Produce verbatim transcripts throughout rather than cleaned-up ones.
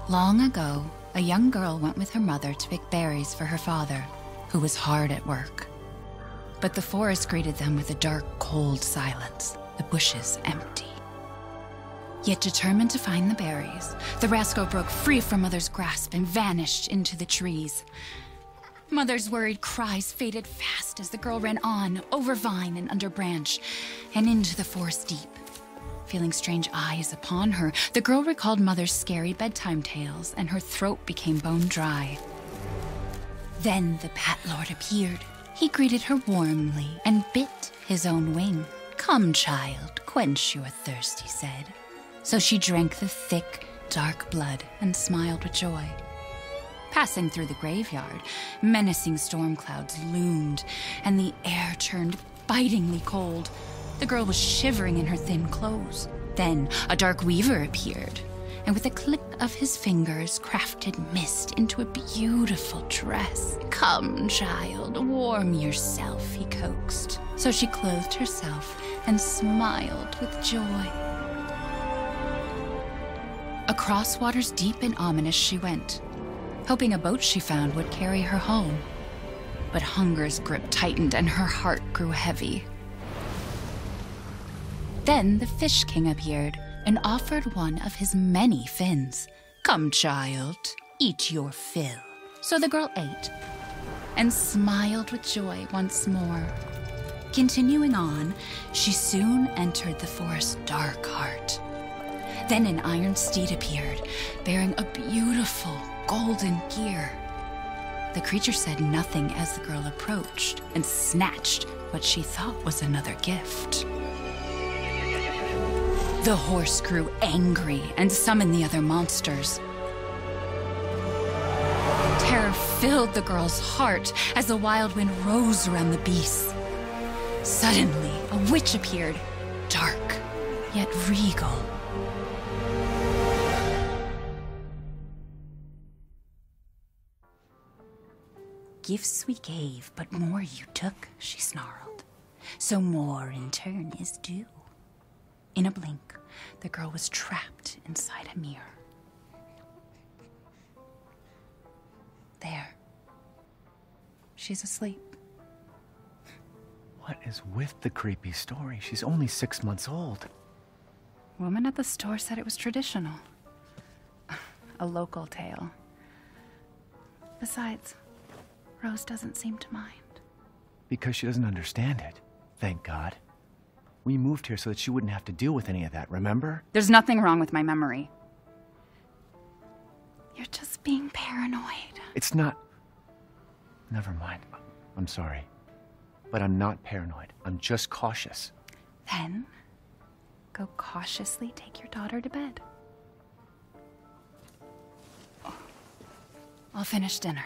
Long ago, a young girl went with her mother to pick berries for her father, who was hard at work. But the forest greeted them with a dark, cold silence, the bushes empty. Yet determined to find the berries, the rascal broke free from Mother's grasp and vanished into the trees. Mother's worried cries faded fast as the girl ran on, over vine and under branch, and into the forest deep. Feeling strange eyes upon her, the girl recalled Mother's scary bedtime tales, and her throat became bone dry. Then the Bat Lord appeared. He greeted her warmly and bit his own wing. "Come, child, quench your thirst," he said. So she drank the thick, dark blood and smiled with joy. Passing through the graveyard, menacing storm clouds loomed, and the air turned bitingly cold. The girl was shivering in her thin clothes. Then a dark weaver appeared, and with a click of his fingers, crafted mist into a beautiful dress. "Come, child, warm yourself," he coaxed. So she clothed herself and smiled with joy. Across waters deep and ominous she went, hoping a boat she found would carry her home. But hunger's grip tightened and her heart grew heavy. Then the Fish King appeared and offered one of his many fins. "Come, child, eat your fill." So the girl ate and smiled with joy once more. Continuing on, she soon entered the forest's dark heart. Then an iron steed appeared, bearing a beautiful golden gear. The creature said nothing as the girl approached and snatched what she thought was another gift. The horse grew angry and summoned the other monsters. Terror filled the girl's heart as the wild wind rose around the beasts. Suddenly, a witch appeared, dark yet regal. "Gifts we gave, but more you took," she snarled. "So more in turn is due." In a blink, the girl was trapped inside a mirror. There. She's asleep. What is with the creepy story? She's only six months old. Woman at the store said it was traditional. A local tale. Besides, Rose doesn't seem to mind. Because she doesn't understand it. Thank God. We moved here so that she wouldn't have to deal with any of that, remember? There's nothing wrong with my memory. You're just being paranoid. It's not... Never mind. I'm sorry. But I'm not paranoid. I'm just cautious. Then, go cautiously take your daughter to bed. I'll finish dinner.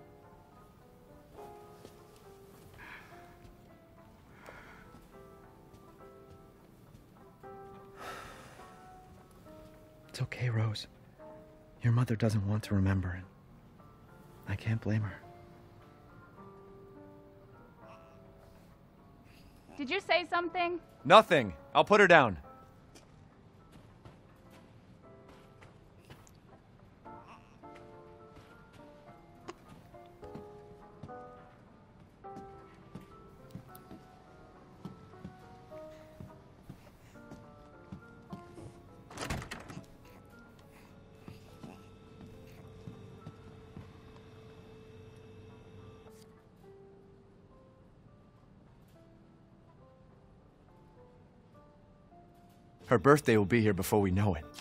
It's okay, Rose. Your mother doesn't want to remember it. I can't blame her. Did you say something? Nothing. I'll put her down. Her birthday will be here before we know it.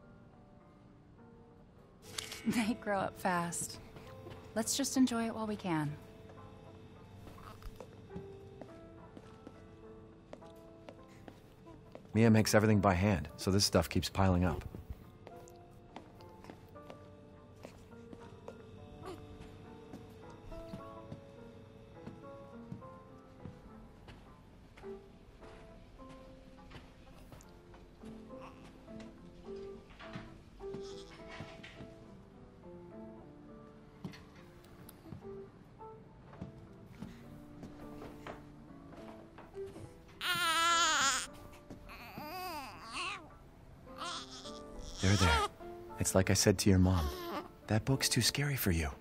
They grow up fast. Let's just enjoy it while we can. Mia makes everything by hand, so this stuff keeps piling up. They're there. It's like I said to your mom. That book's too scary for you.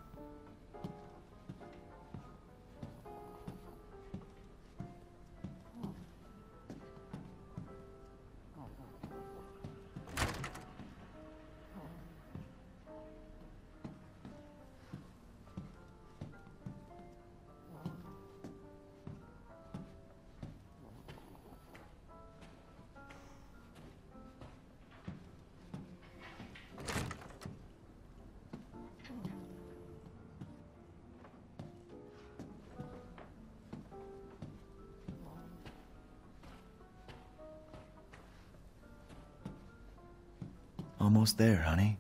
Almost there, honey.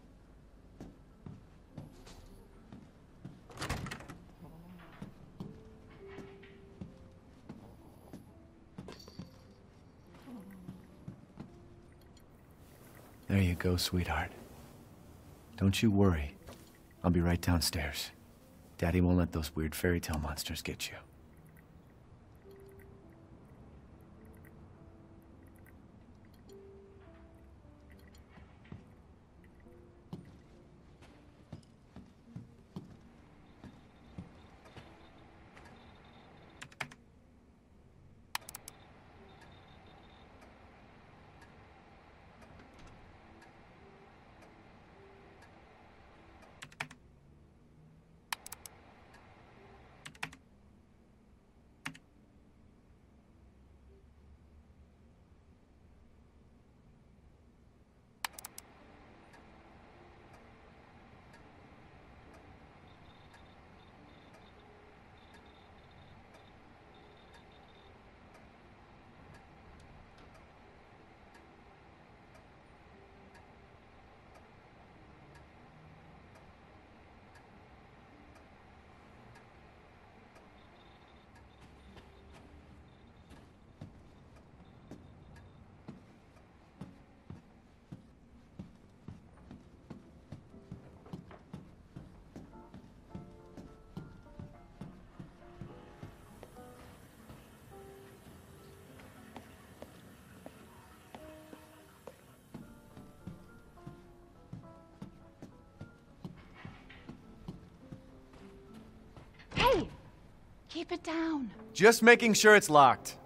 There you go, sweetheart. Don't you worry. I'll be right downstairs. Daddy won't let those weird fairy tale monsters get you. Hey! Keep it down. Just making sure it's locked.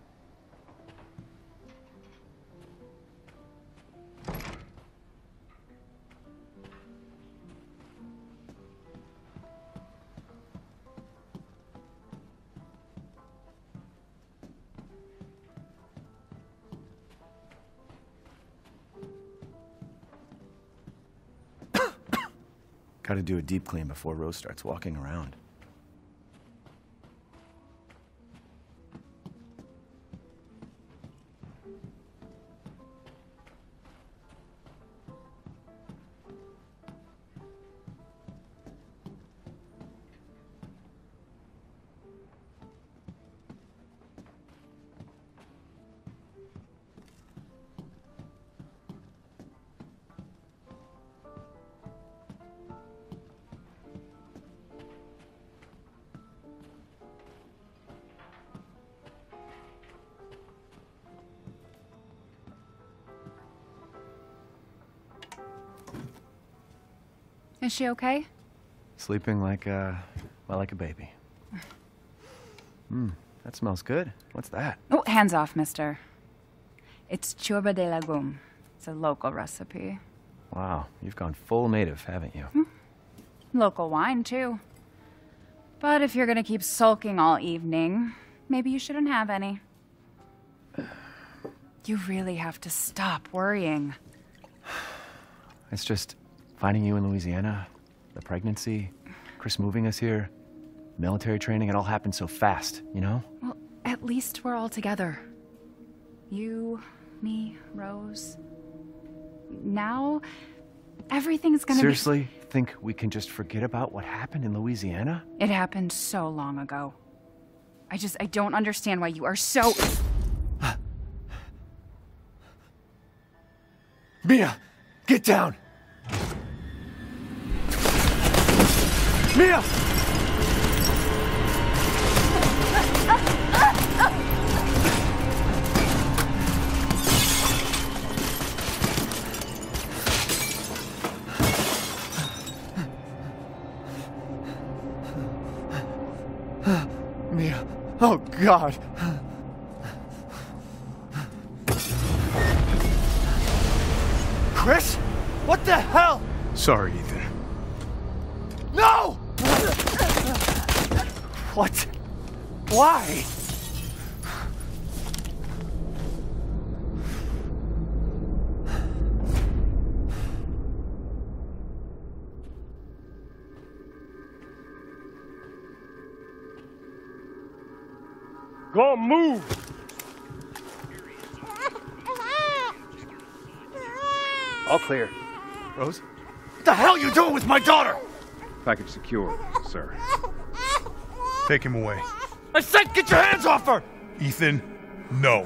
Gotta do a deep clean before Rose starts walking around. Is she okay? Sleeping like a, well, like a baby. Hmm, that smells good. What's that? Oh, hands off, mister. It's ciorba de legume. It's a local recipe. Wow, you've gone full native, haven't you? Hmm. Local wine, too. But if you're gonna keep sulking all evening, maybe you shouldn't have any. You really have to stop worrying. It's just finding you in Louisiana, the pregnancy, Chris moving us here, military training, it all happened so fast, you know? Well, at least we're all together. You, me, Rose. Now, everything's gonna Seriously? be... Seriously? Think we can just forget about what happened in Louisiana? It happened so long ago. I just, I don't understand why you are so... Mia! Get down! Mia! God. Chris? What the hell? Sorry, Ethan. No! What? Why? Go move! All clear. Rose? What the hell are you doing with my daughter? Package secure, sir. Take him away. I said get your hands off her! Ethan, no.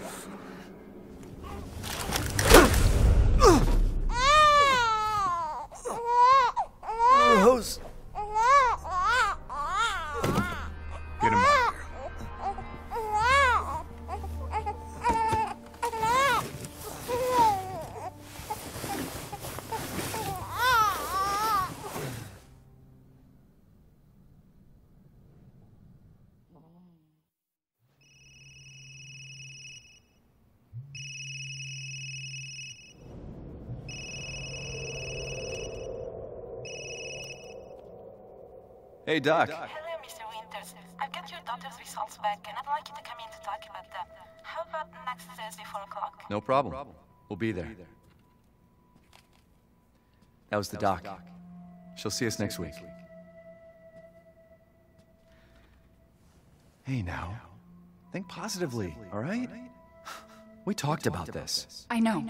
Rose. Get him out of here. Hey, Doc. Hello, Mister Winters. I've got your daughter's results back, and I'd like you to come in to talk about them. How about next Thursday, four o'clock? No problem. We'll be there. That was the doc. She'll see us next week. Hey, now. Think positively, all right? We talked about this. I know.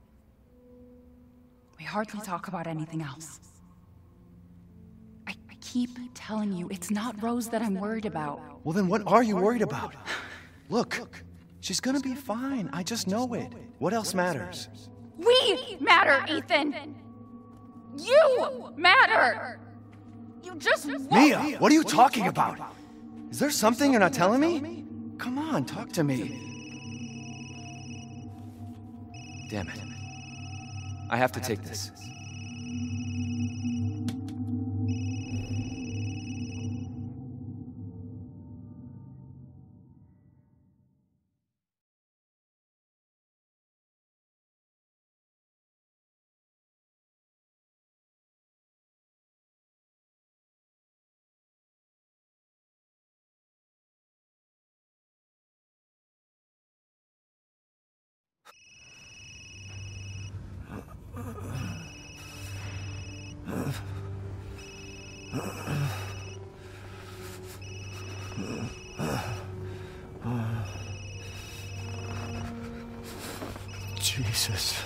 We hardly talk about anything else. I, I keep telling you, it's not Rose that I'm worried about. Well, then what are you worried about? Look, she's gonna be fine. I just know it. What else matters? We matter, Ethan! You matter! You just won't. Mia, what are you talking about? Is there something you're not telling me? Come on, talk to me. Damn it. I have to take this. Jesus.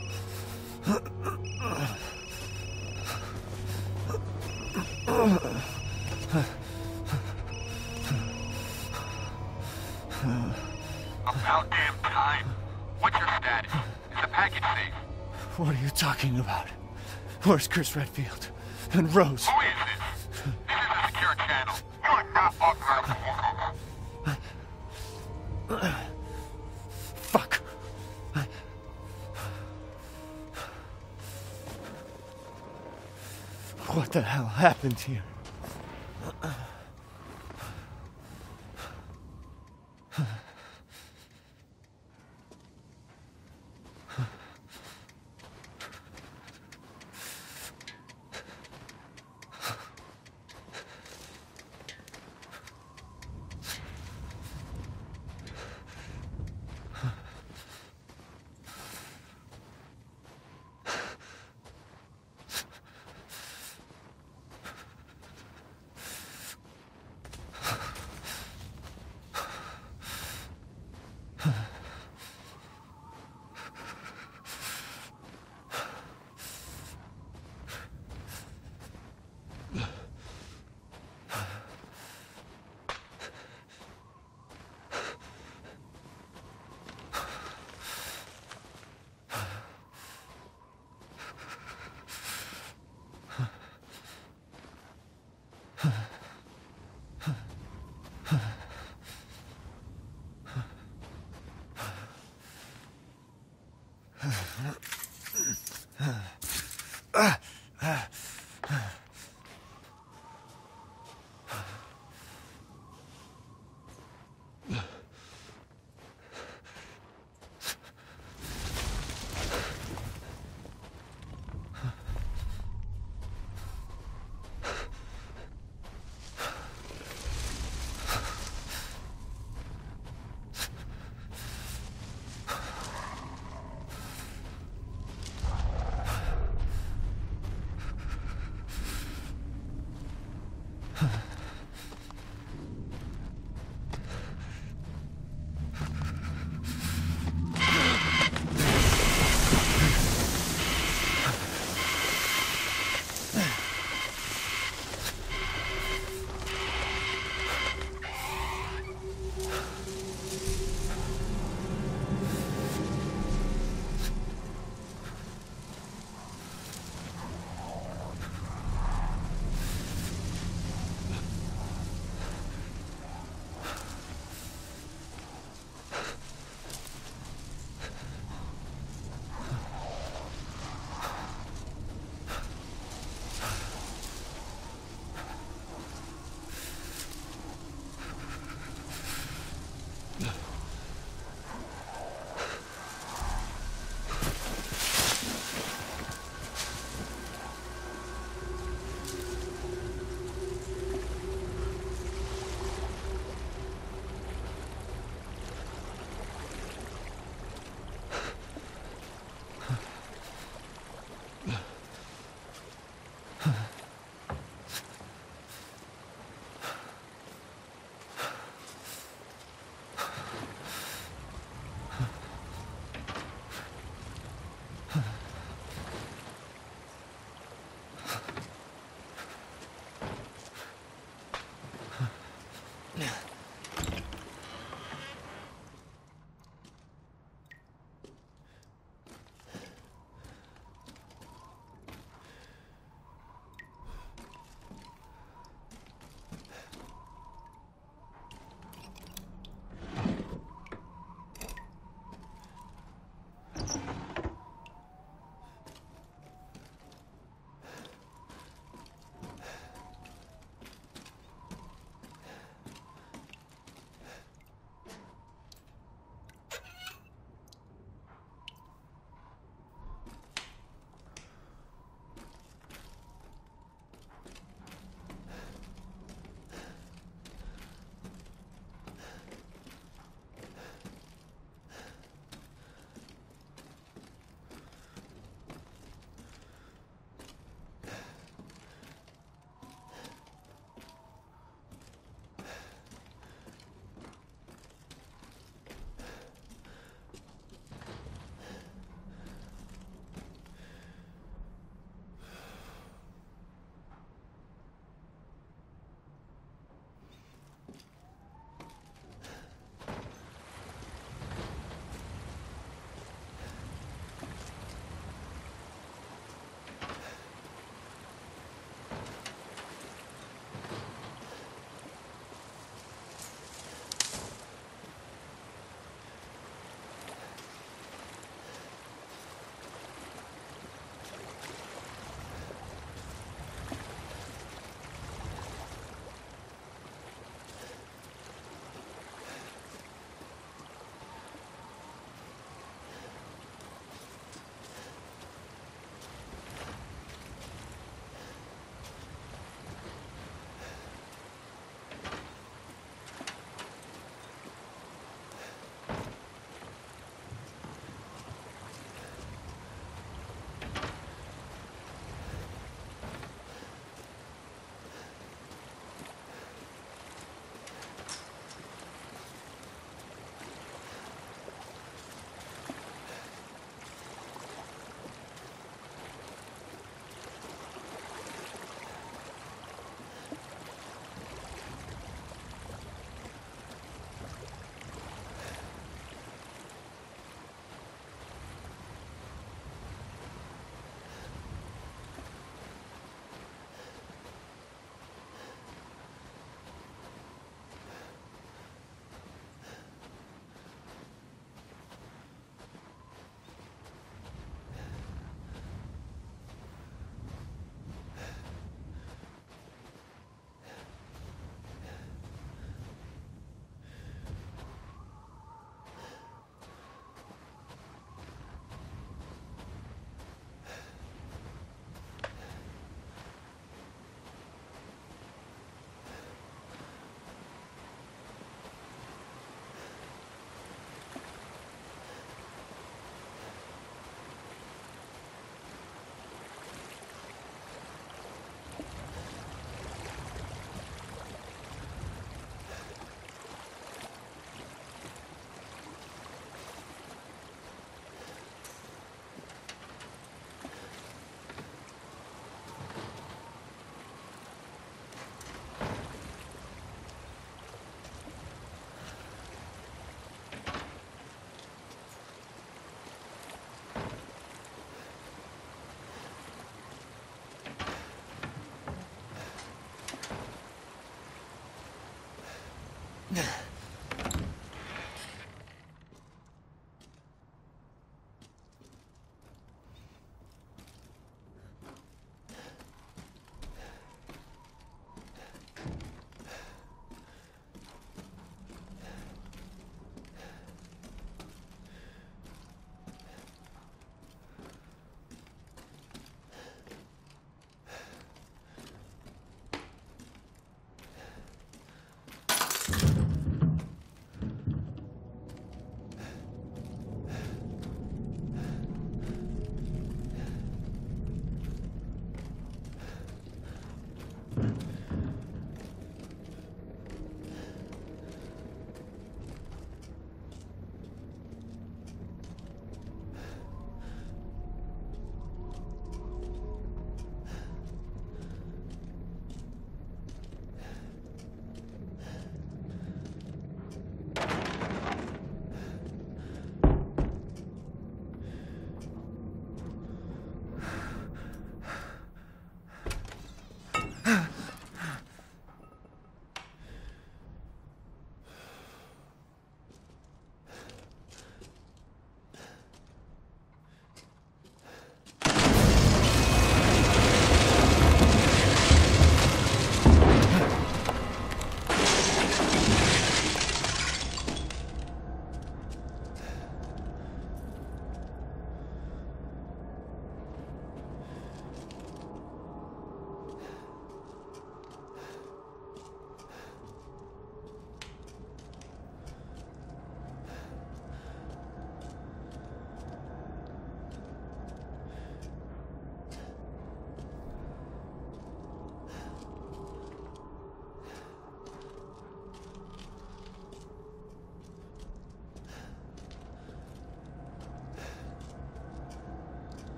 About damn time. What's your status? Is the package safe? What are you talking about? Where's Chris Redfield? And Rose? Who is this? This is a secure channel. You are not authorized to walk on. Fuck. What the hell happened here? Ugh.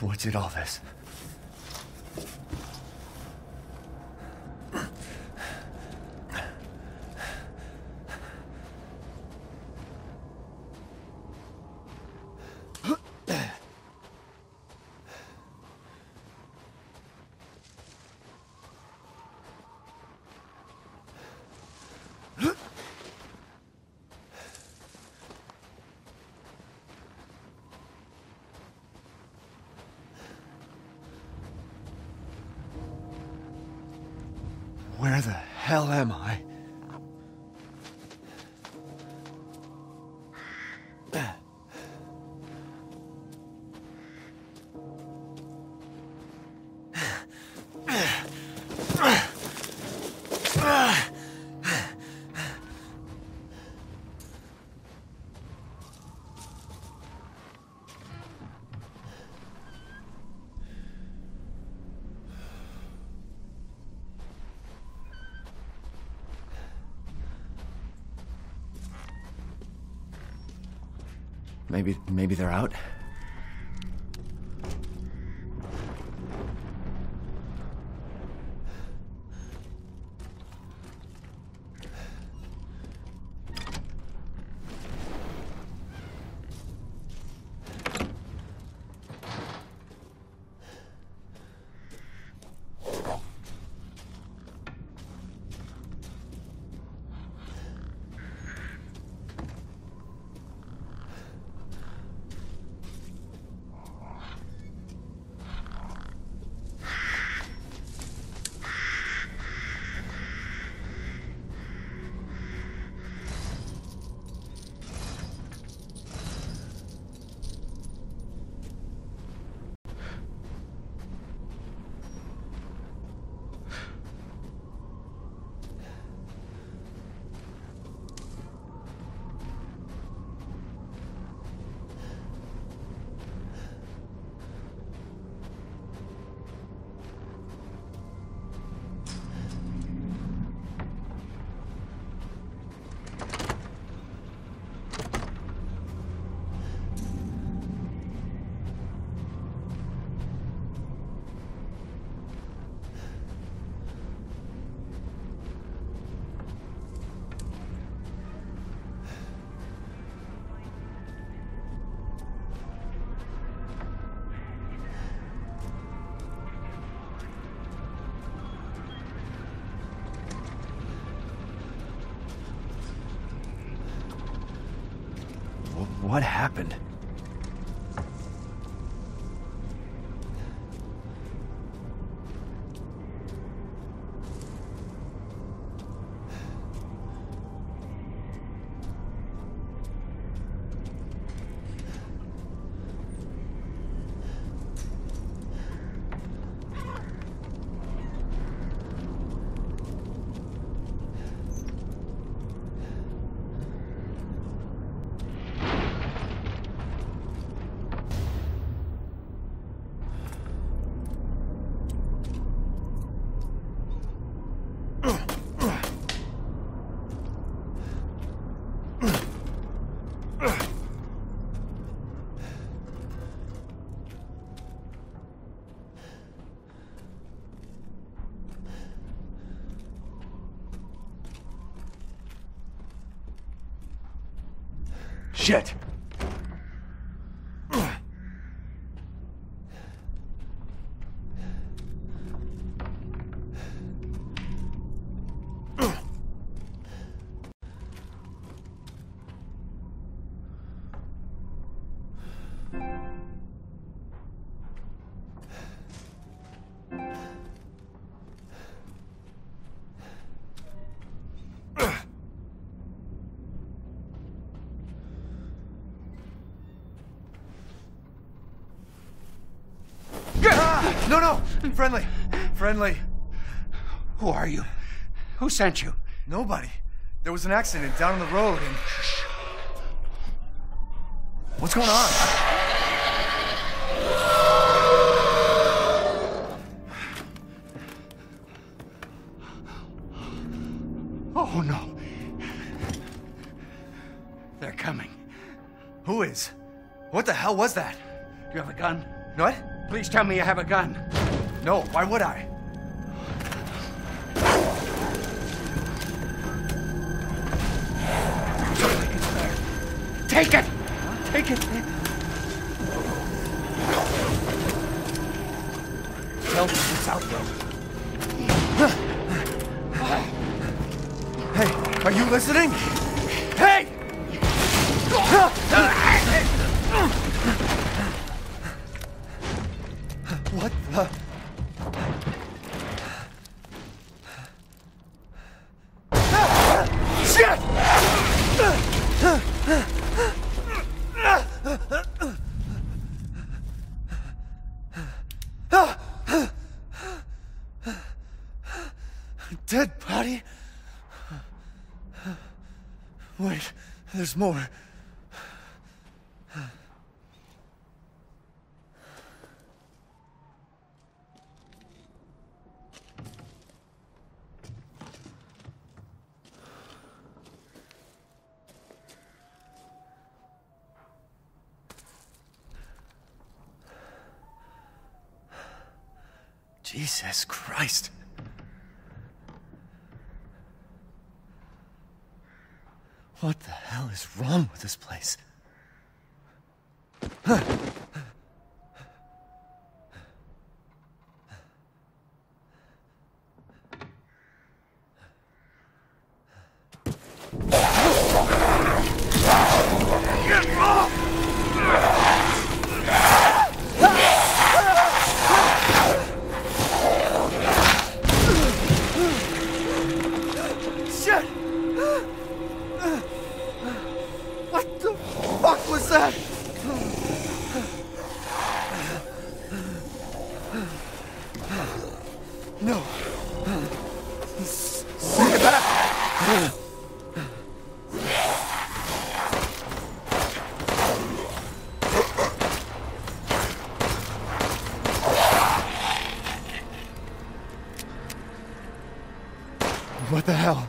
What did all this? Where the hell am I? Maybe, maybe they're out? What happened? Shit! No, no! Friendly! Friendly! Who are you? Who sent you? Nobody. There was an accident down on the road and... What's going on? Oh, no. They're coming. Who is? What the hell was that? Do you have a gun? What? Please tell me you have a gun. No, why would I? Take it! Take it. Tell me what's out there. Hey, are you listening? Hey! What the? Shit! Dead body? Wait, there's more. Jesus Christ. What the hell is wrong with this place? Shit! What the fuck was that? No. Send it back! What the hell?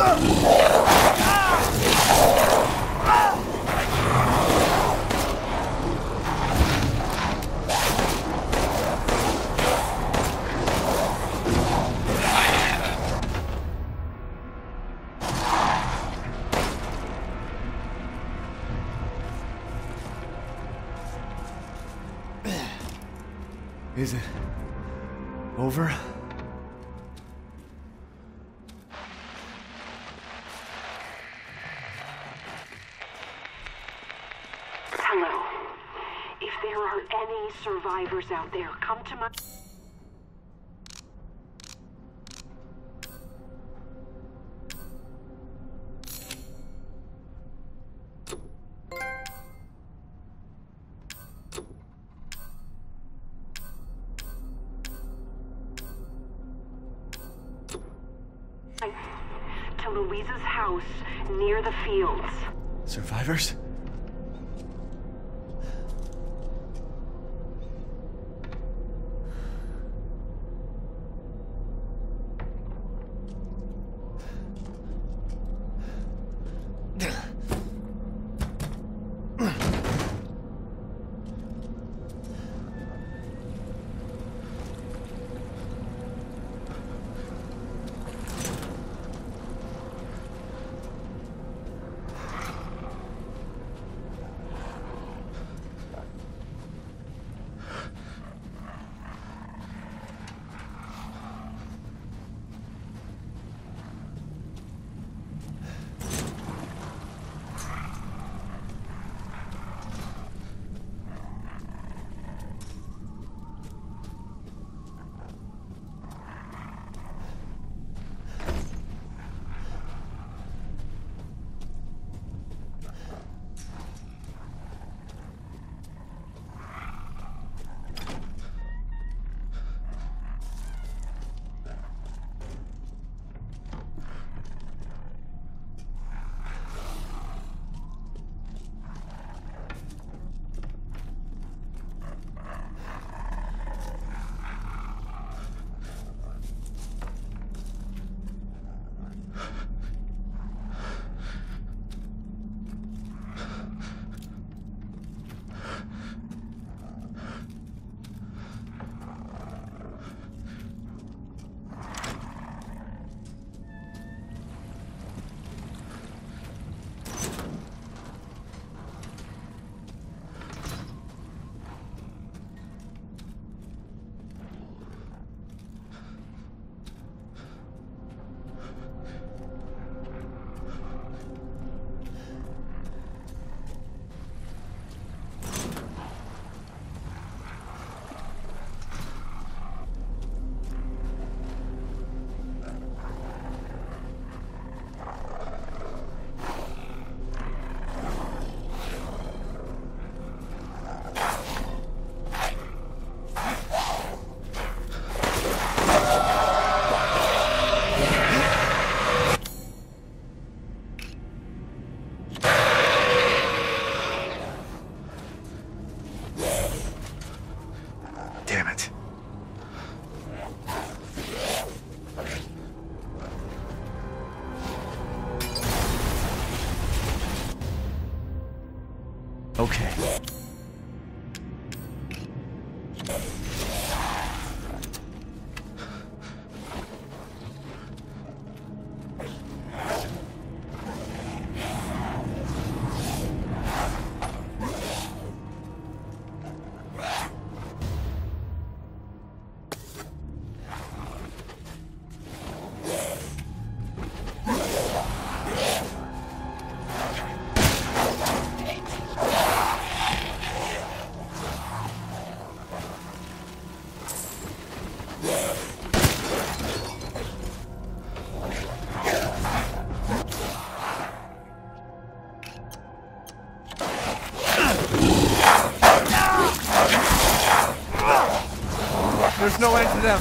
Is it over? Hello. If there are any survivors out there, come to my... to Louisa's house near the fields. Survivors? Damn it. Okay. There's no end to them.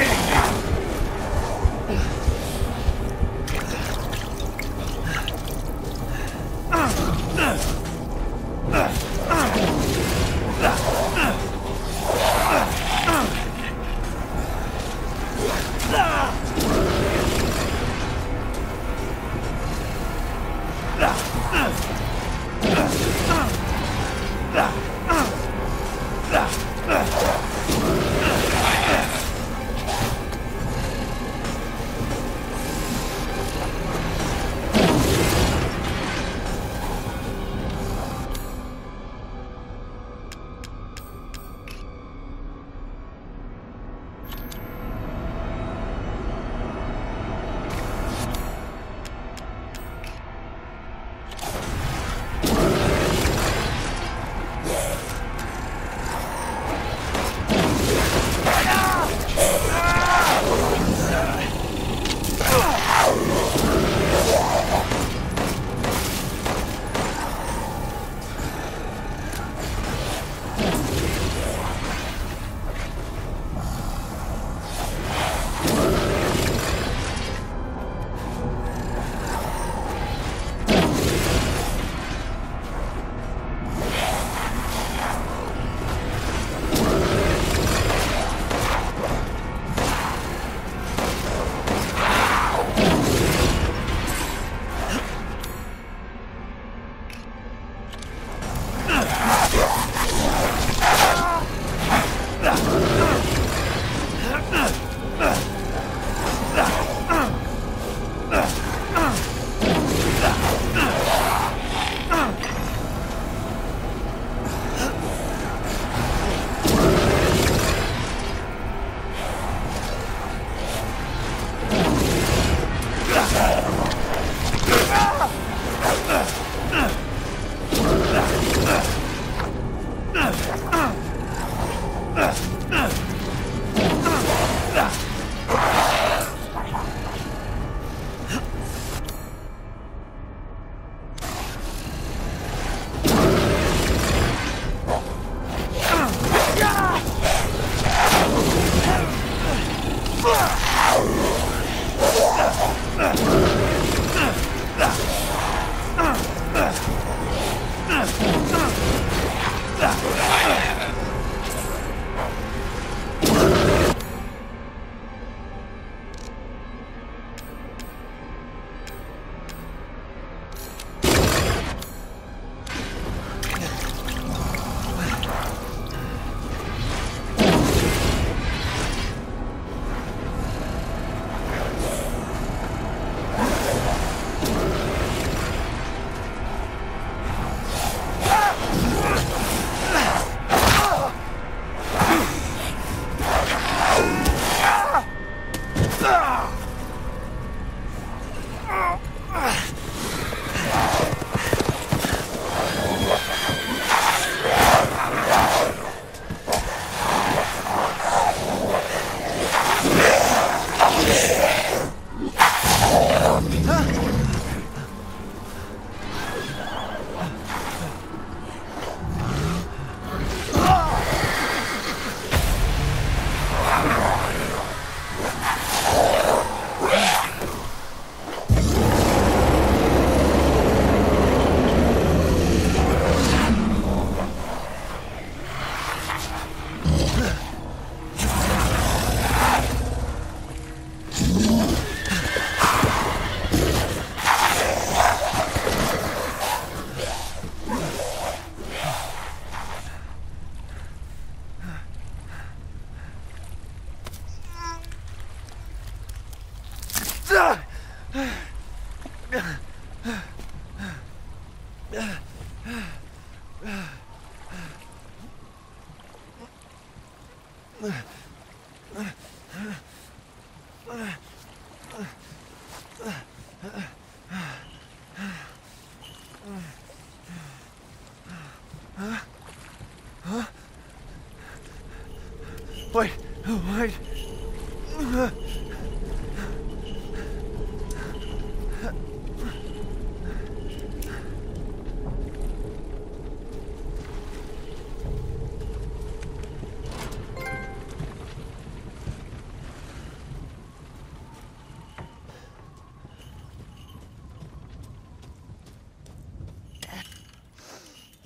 Wait, wait.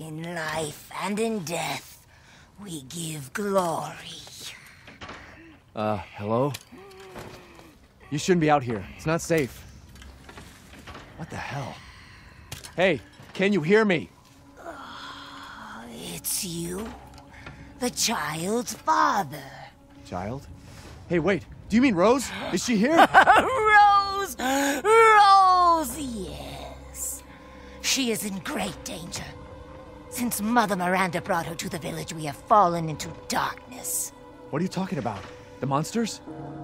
In life and in death, we give glory. Uh, hello? You shouldn't be out here. It's not safe. What the hell? Hey, can you hear me? Uh, it's you? The child's father. Child? Hey, wait. Do you mean Rose? Is she here? Rose! Rose, yes. She is in great danger. Since Mother Miranda brought her to the village, we have fallen into darkness. What are you talking about? The monsters?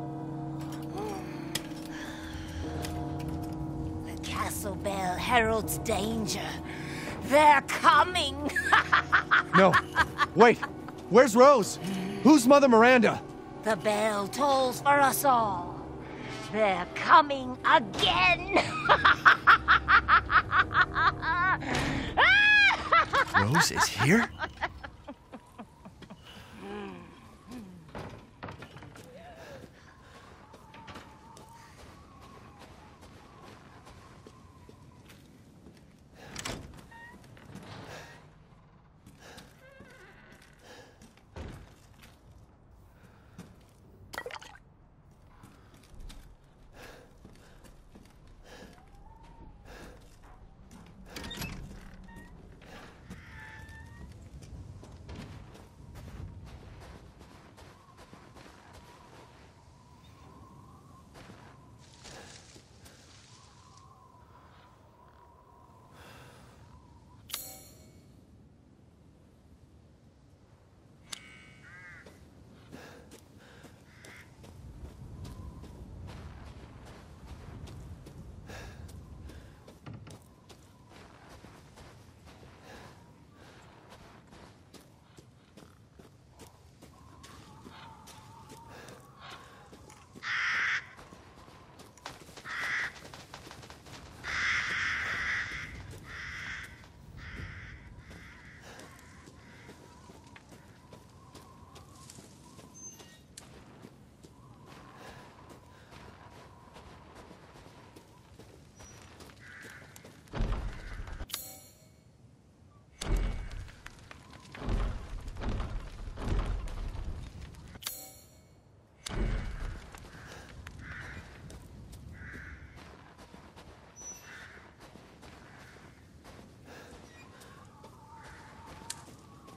The castle bell heralds danger. They're coming! No. Wait. Where's Rose? Who's Mother Miranda? The bell tolls for us all. They're coming again! Rose is here?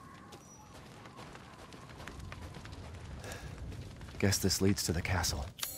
Guess this leads to the castle.